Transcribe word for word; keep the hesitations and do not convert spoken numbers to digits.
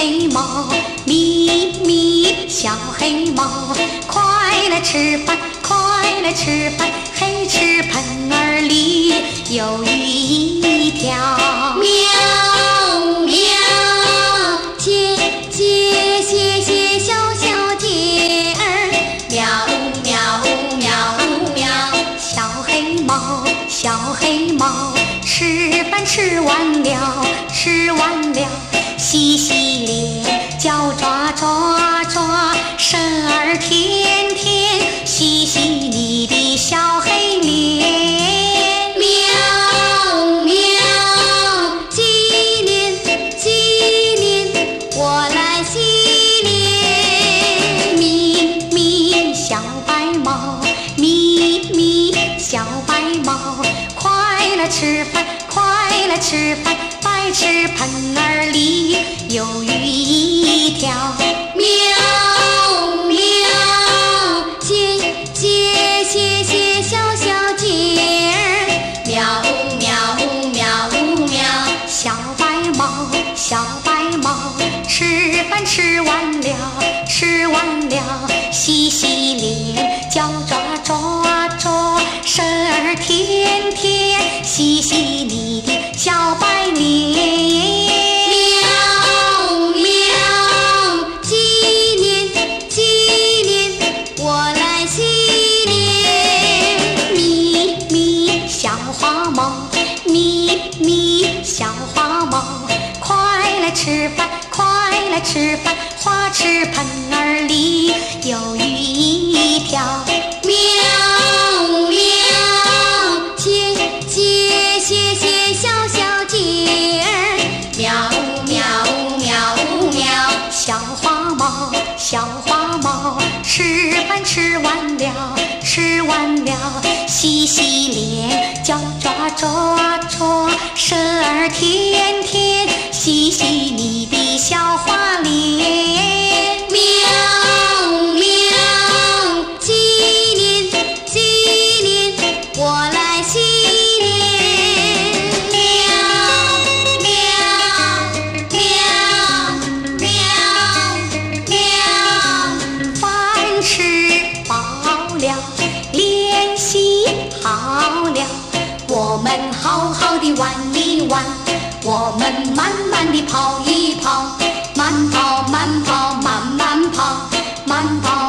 黑猫，咪咪小黑猫，快来吃饭，快来吃饭，黑吃盆儿里有鱼一条。喵喵，姐姐谢谢小小姐儿，喵喵喵喵，小黑猫小黑猫，吃饭吃完了，吃完了，洗洗脸，脚抓抓抓，神儿天天洗洗你的小黑脸。喵喵，纪念纪念，我来洗脸。咪咪小白猫，咪咪小白猫，快来吃饭，快来吃饭，白吃盆儿里有鱼一条。喵喵，姐姐谢谢小小姐儿，喵喵喵喵，小白猫小白猫，吃饭吃完了，吃完了，洗洗脸，脚抓抓抓，神儿天天洗洗你的小白脸。喵喵，纪念纪念，我来洗脸。咪咪小花猫，咪咪小花猫，快来吃饭，快来吃饭，花池盆儿里有鱼一条。喵喵，姐姐谢谢小小姐儿，喵喵喵喵，小花猫小花猫，吃饭吃完了，吃完了，洗洗脸，脚抓抓抓，神儿天天洗洗你的小花脸。喵喵，纪念纪念，我来洗脸。喵喵喵喵喵，饭吃饱了，脸洗好了，我们好好的玩一玩，我们慢慢地跑一跑，慢跑慢跑慢慢跑，慢跑